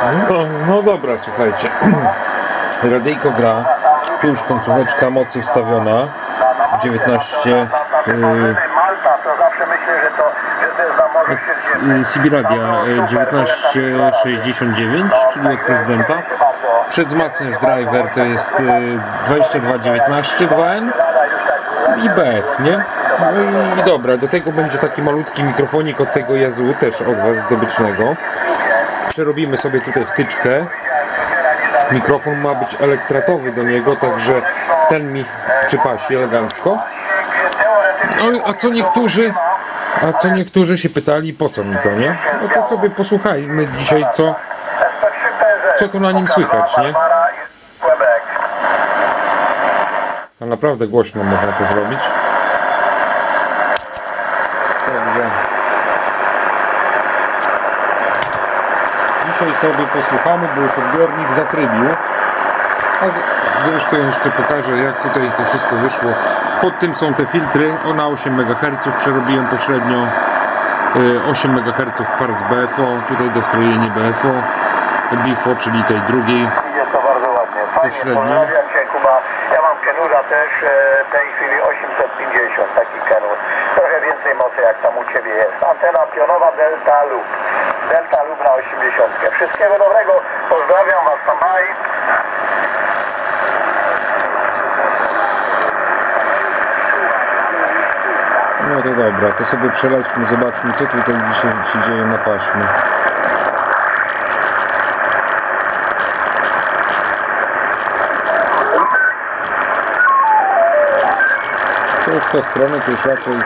No dobra, słuchajcie. Radyjko gra. Tu już końcóweczka mocy wstawiona. 19 Sibiradia 1969, czyli od prezydenta. Przedwzmacniacz driver to jest 2219 2N i BF, nie? No i dobra, do tego będzie taki malutki mikrofonik od tego Yazoo, też od Was zdobycznego. Przerobimy sobie tutaj wtyczkę. Mikrofon ma być elektratowy do niego, także ten mi przypasi elegancko. No a co niektórzy się pytali, po co mi to, nie? No to sobie posłuchajmy dzisiaj, co tu na nim słychać, nie? A naprawdę głośno można to zrobić. Także dzisiaj sobie posłuchamy, bo już odbiornik zatrybił. A zresztą jeszcze pokażę, jak tutaj to wszystko wyszło. Pod tym są te filtry, na 8 MHz przerobiłem pośrednio 8 MHz kwarc BFO, tutaj dostrojenie BFO, BIFO, czyli tej drugiej. Jest to bardzo ładnie. Pośrednio. Ja mam Kenura też, w tej chwili 850, taki Kenur. Trochę więcej mocy jak tam u Ciebie jest. Antena pionowa Delta Loop. Delta Loop na 80. Wszystkiego dobrego, pozdrawiam Was tam. No to dobra, to sobie przelećmy, zobaczmy, co tutaj dzisiaj się dzieje na paśmie. Tu w tę stronę to już raczej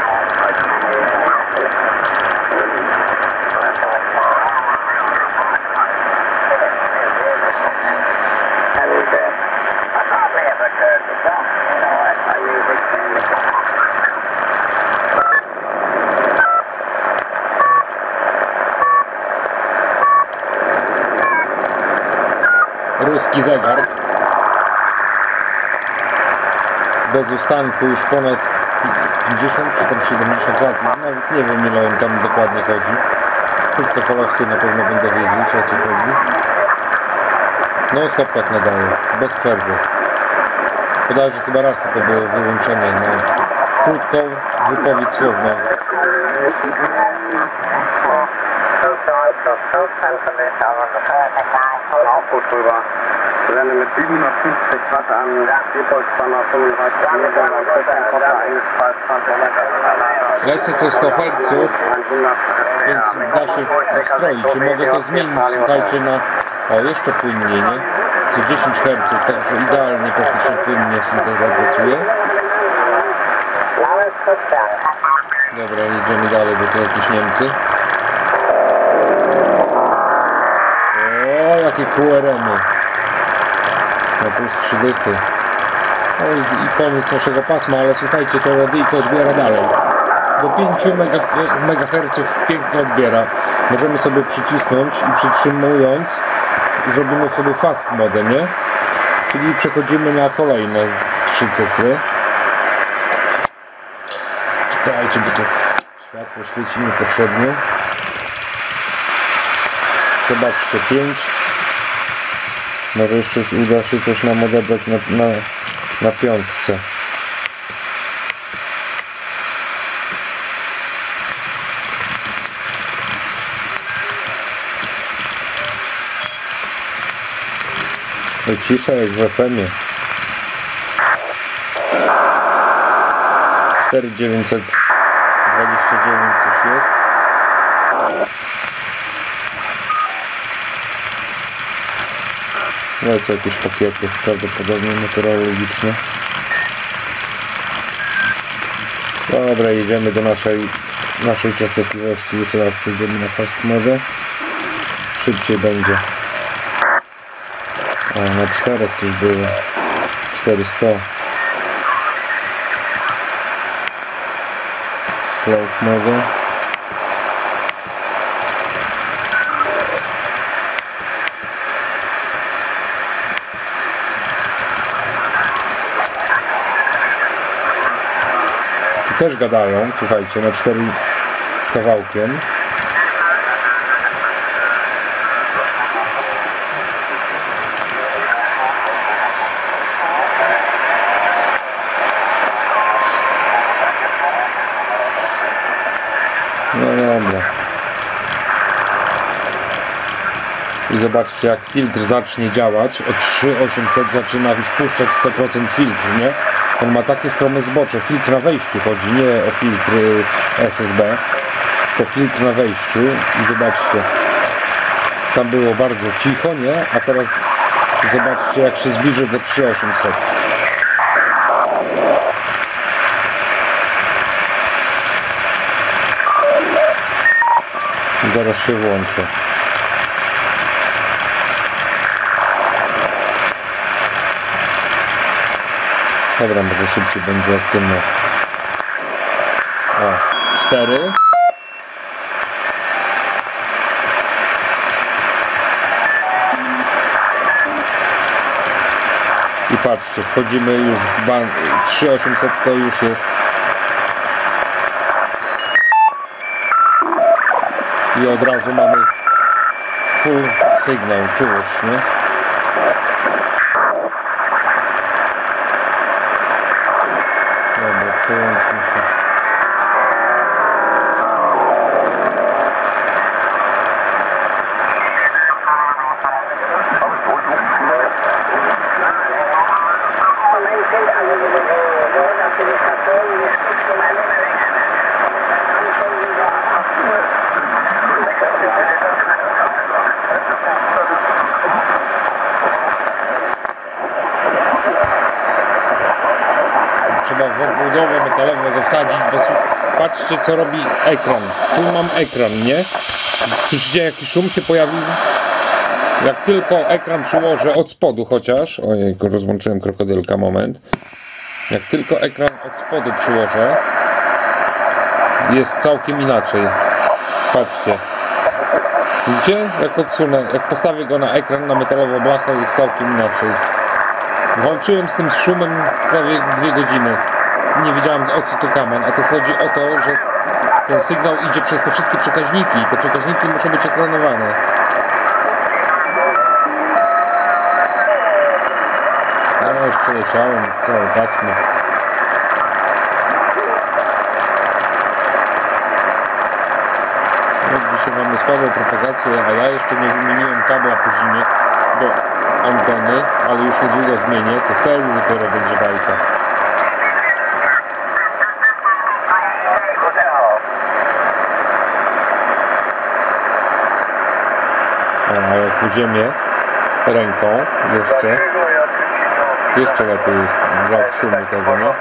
ruski zegar bez ustanku już ponad 50 czy tam 70 lat, nawet nie wiem, ile on tam dokładnie chodzi. Krótkofalowcy na pewno będą wiedzieć, o co chodzi. No stop tak nadaje, bez przerwy. Podaję, że chyba raz tylko było wyłączenie na krótką wypowiedź słowną. Aufputpulver. Wende mit 750 Watt an, Diepholzspanner 35 Meter, Kocher eingeschaltet. Lecę co 100 Hz, więc da się wstroić. Czy mogę to zmienić, słuchajcie, na jeszcze płynniej, nie? Co 10 Hz, także idealnie, praktycznie płynnie synteza pracuje. Dobra, idziemy dalej, bo to jakieś Niemcy. O, jakie QRM-y. Na plus 3 dychy. No i koniec naszego pasma, ale słuchajcie, to radyjko odbiera dalej. Do 5 MHz pięknie odbiera. Możemy sobie przycisnąć i przytrzymując zrobimy sobie fast mode, nie? Czyli przechodzimy na kolejne 3 cyfry. Czekajcie, bo to światło świeci niepotrzebnie. Zobaczcie, 5. Może jeszcze uda się coś nam odebrać na piątce. I cisza jak w FM-ie. 4929 coś jest. No co, jakieś pakiety prawdopodobnie meteorologiczne. Dobra, jedziemy do naszej częstotliwości. Jeszcze raz przejdziemy na fast mode. Szybciej będzie. A na 4 coś było. 400. Slow mode. Też gadają, słuchajcie, na 4 z kawałkiem. zobaczcie, jak filtr zacznie działać, o 3800 zaczyna już puszczać 100% filtru, nie? On ma takie strome zbocze, filtr na wejściu chodzi, nie o filtr SSB, tylko filtr na wejściu i zobaczcie, tam było bardzo cicho, nie? A teraz zobaczcie, jak się zbliży do 3800. Zaraz się włączę. Dobra, może szybciej będzie jak tym. O, 4. I patrzcie, wchodzimy już w bank. 3800 to już jest. I od razu mamy full sygnał, czułość, nie? Dobra, przełączmy się. Trzeba w obudowę metalową go wsadzić, bo patrzcie, co robi ekran. Tu mam ekran, nie? Słyszycie, jaki szum się pojawił? Jak tylko ekran przyłożę od spodu chociaż, ojejku, rozłączyłem krokodylka, moment. Jak tylko ekran od spodu przyłożę, jest całkiem inaczej. Patrzcie. Widzicie? Jak odsunę, jak postawię go na ekran, na metalową blachę, jest całkiem inaczej. Walczyłem z tym szumem prawie 2 godziny. Nie wiedziałem, o co to kaman, a tu chodzi o to, że ten sygnał idzie przez te wszystkie przekaźniki i te przekaźniki muszą być ekranowane. No, już przeleciałem całe pasmo. No, dzisiaj mamy słabą propagację, a ja jeszcze nie wymieniłem kabla po zimie do anteny, ale już niedługo zmienię, to wtedy dopiero będzie bajka. A jak u ziemię ręką jeszcze lepiej jest brak szumu tego, nie?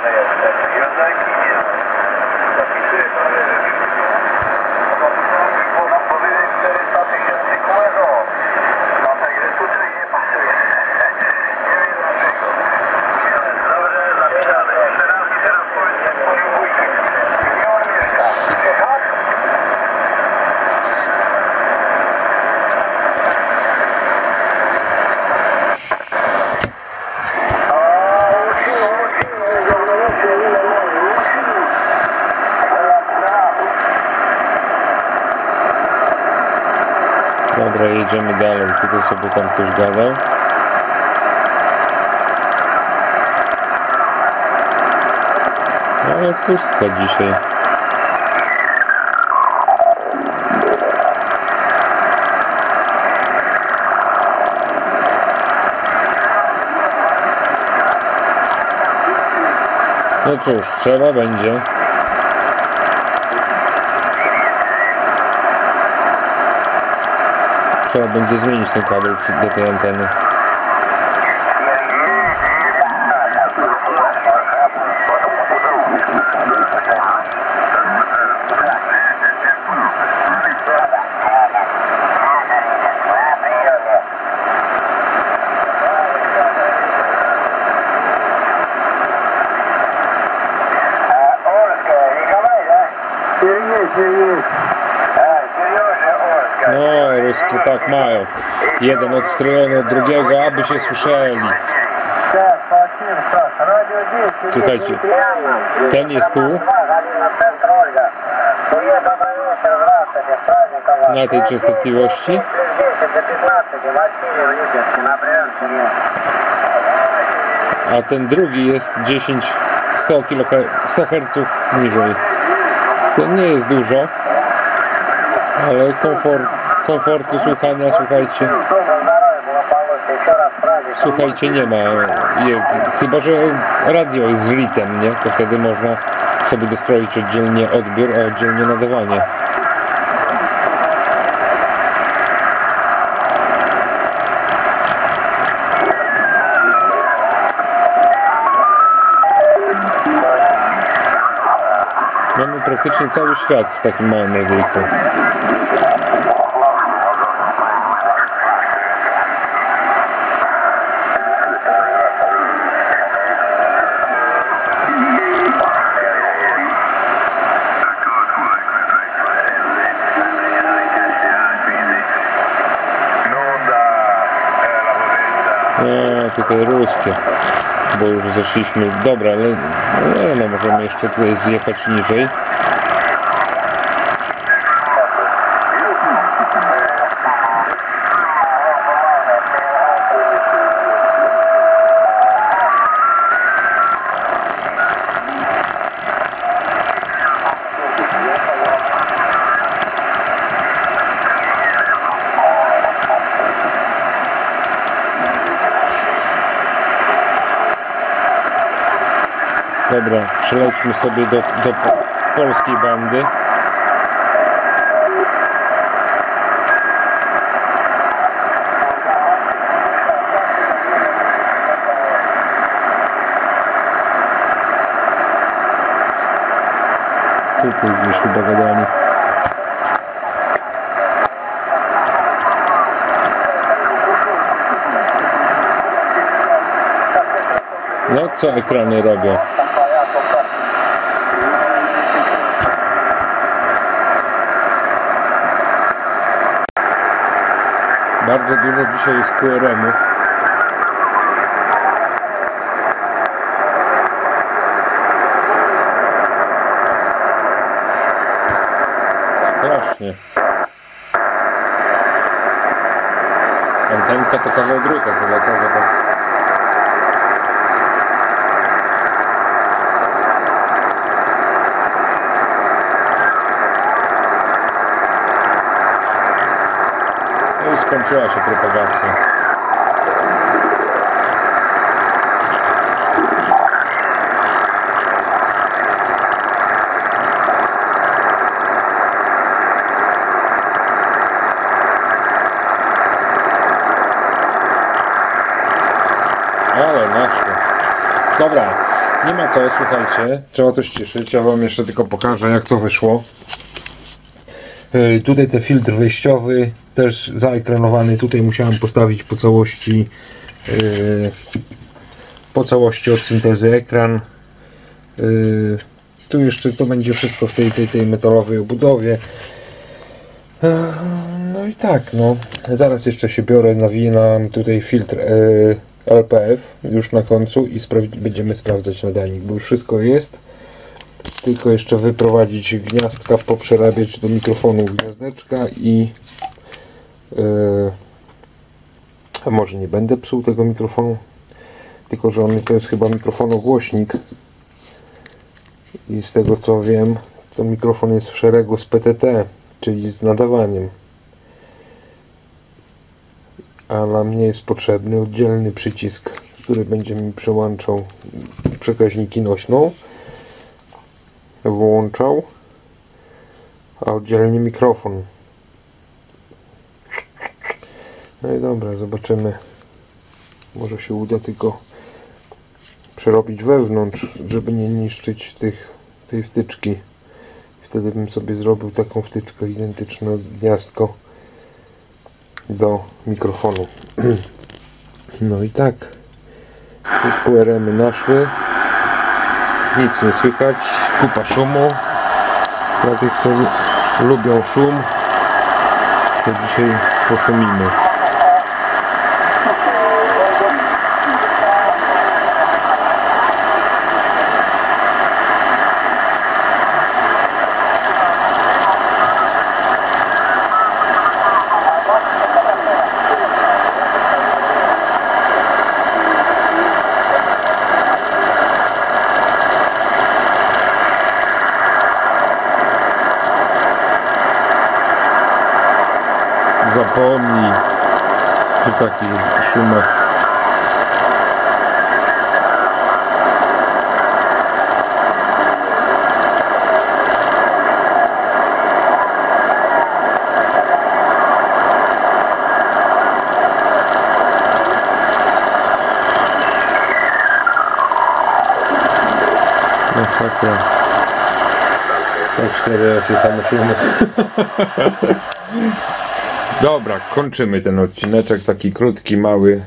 Dobra, jedziemy dalej. Tutaj sobie tam ktoś gadał. Ale pustka dzisiaj. No cóż, trzeba będzie. Trzeba będzie zmienić ten kabel do tej anteny. No, ruskie tak mają. Jeden odstrzelony od drugiego, aby się słyszeli. Słuchajcie, ten jest tu. Na tej częstotliwości. A ten drugi jest 100 Hz niżej. To nie jest dużo, ale komfortu słuchania, słuchajcie. słuchajcie, nie ma. Chyba że radio jest z ritem, nie? To wtedy można sobie dostroić oddzielnie odbiór, a oddzielnie nadawanie. Mamy praktycznie cały świat w takim małym radyjku. Tutaj ruskie, bo już zeszliśmy. Dobra, ale no, możemy jeszcze tutaj zjechać niżej. Dobra, przelećmy sobie do polskiej bandy. Tutaj gdzieś chyba gadali. No co ekrany robią? Bardzo dużo dzisiaj jest QRM-ów. Strasznie. Antenka to kawał druta, to dlatego tak. No i skończyła się propagacja. Ale naszło. Dobra, nie ma co, słuchajcie, trzeba to ściszyć. Ja wam jeszcze tylko pokażę, jak to wyszło. Tutaj ten filtr wejściowy też zaekranowany. Tutaj musiałem postawić po całości od syntezy ekran. Tu jeszcze to będzie wszystko w tej metalowej obudowie. No i tak, no. Zaraz jeszcze się biorę, nawinam tutaj filtr LPF już na końcu i będziemy sprawdzać nadajnik, bo już wszystko jest. Tylko jeszcze wyprowadzić gniazdka, poprzerabiać do mikrofonu gniazdeczka i a może nie będę psuł tego mikrofonu, tylko że on to jest chyba mikrofonogłośnik i z tego co wiem, to mikrofon jest w szeregu z PTT, czyli z nadawaniem, a nam nie jest potrzebny oddzielny przycisk, który będzie mi przełączał przekaźniki nośną, włączał, a oddzielnie mikrofon. No i dobra, zobaczymy. Może się uda tylko przerobić wewnątrz, żeby nie niszczyć tej wtyczki. Wtedy bym sobie zrobił taką wtyczkę identyczną, gniazdko do mikrofonu. No i tak. Tu QRM-y naszły. Nic nie słychać. Kupa szumu. Dla tych, co lubią szum, to dzisiaj poszumimy. Zapomnij przy takich szumach Masakra. Tak 4 razy same szumy. Dobra, kończymy ten odcineczek, taki krótki, mały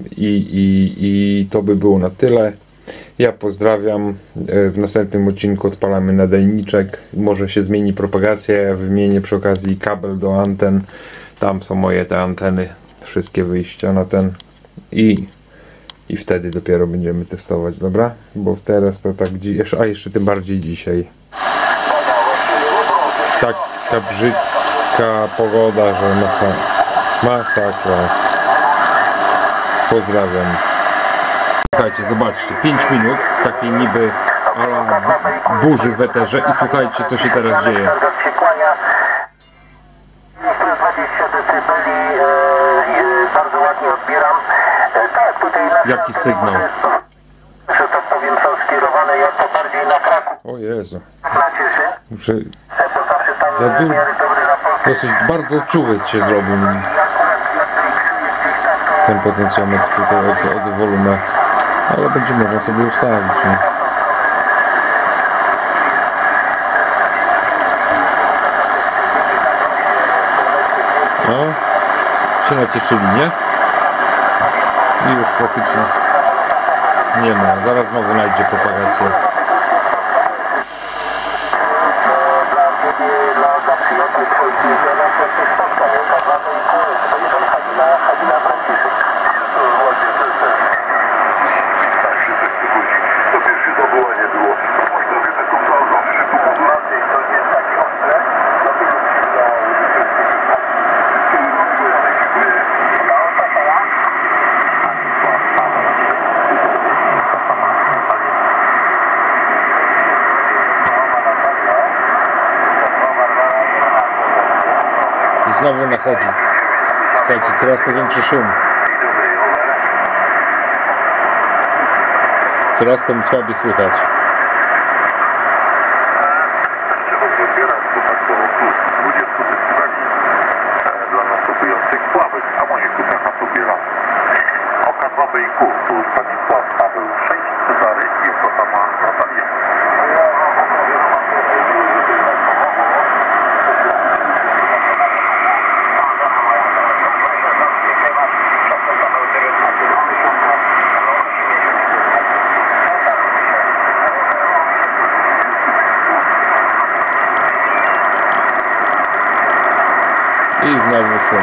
i to by było na tyle. Ja pozdrawiam. W następnym odcinku odpalamy nadajniczek. Może się zmieni propagacja. Ja wymienię przy okazji kabel do anten. Tam są moje te anteny. Wszystkie wyjścia na ten. I wtedy dopiero będziemy testować, dobra? Bo teraz to tak, a jeszcze tym bardziej dzisiaj. Taka brzydka pogoda, że masakra. Pozdrawiam. Słuchajcie, zobaczcie, 5 minut takiej niby ala burzy w eterze i słuchajcie, co się teraz dzieje. Bardzo ładnie odbieram. Tak, tutaj Jaki sygnał? że tak powiem są skierowane jak to bardziej na Kraków. O Jezu. Na Cieszyn. Muszę... To zawsze tam Za w miarę dobry raport. Dosyć bardzo czuły się zrobił ten potencjometr tutaj od wolumenu. Ale będzie można sobie ustawić. Nie? No, się nacieszyli, nie? I już praktycznie nie ma. Zaraz znowu znajdzie propagację. Dla przyjaciół twoich niedziela to się spotkał. Każda i kół. Halina Franciszek. To pierwsze zawołanie było. Można by taką pauzą przypomnieć. To nie jest takie ostre. Dlatego mi się wydało, że to jest I znowu nachodzi. Słuchajcie, coraz to większy szum. Coraz to słabiej słychać. Trzeba odbierać dodatkowo plus 20 decybeli dla następujących słabych harmoników, jaka pobiera oka 2,5, tu Stanisław Paweł 6, Cezary i Kotama Natalia. I znowu szum.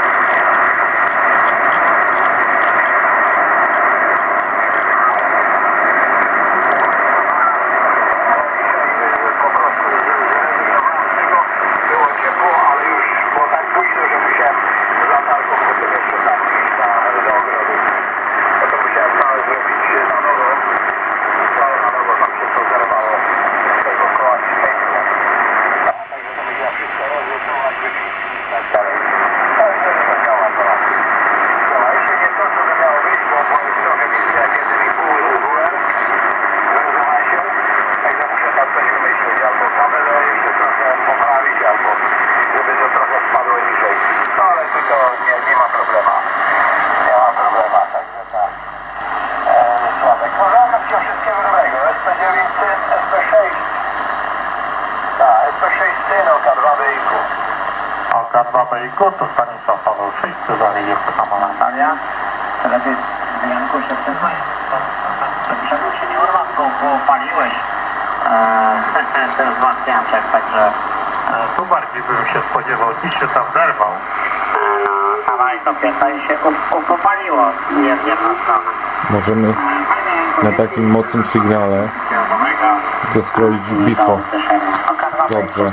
Było ciepło, ale już było tak późno, że musiałem z latarką potem jeszcze tam iść do ogrodu. No to musiałem całe zrobić na nowo. Całe na nowo, tam się to zerwało z tego koła świetnie. Także to musiałem wszystko rozłożować, wyczyścić i tak dalej. Ale nie, że to działa teraz. No, a jeszcze nie to, co by miało być, bo jest trochę więcej jak 1,5 WR. Rozumie się? Także muszę tam coś wymyślić, albo kabel jeszcze trochę poprawić, albo żeby to trochę spadło niżej. No ale to nie ma problema. Nie ma problema, także tak. Sławek. Pozdrawiam Cię wszystkiego dobrego. SP9 syn, SP6. Tak, SP6 syn, OK2 wyjku. OK2 wyjku, to Stanisław Paweł 6, Cezary jest sama Natalia. Lepiej Janku się przyznaj. Czego się nie urwał, bo paliłeś. Ten wzmacniaczek, także tu bardziej bym się spodziewał, dziś się tam zerwał. Dawaj to pięta i się upaliło, jest jedna strona. Możemy na takim mocnym sygnale dostroić bifo. Dobrze.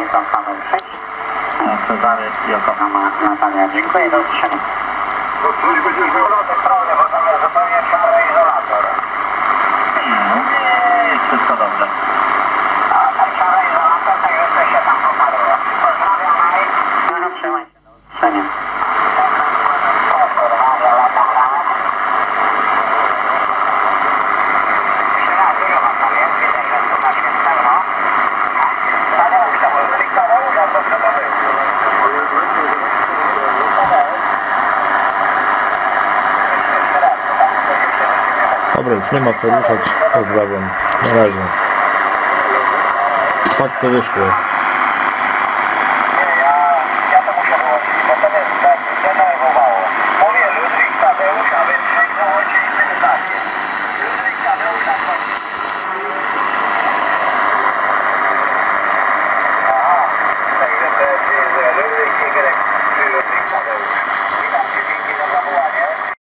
Cezary i Okochama Natalia. Dziękuję, do usłyszenia. Będziesz miał lotek prawny, bo tam jest zupełnie czarny izolator. Wszystko dobrze. A ten czarny izolator, tak jeszcze się tam popadło. Pozdrawiam, Maj. Trzymaj się, do usłyszenia. Dobra, już nie ma co ruszać. Pozdrawiam. Na razie. Tak to wyszło. Nie, ja to muszę wyłączyć, bo to mnie tak denerwowało. Mówię Ludwik Tadeusz, a wy trzech załączyliście stację. Ludwik Tadeusz na końcu. Aha, także to jest Ludwik Y.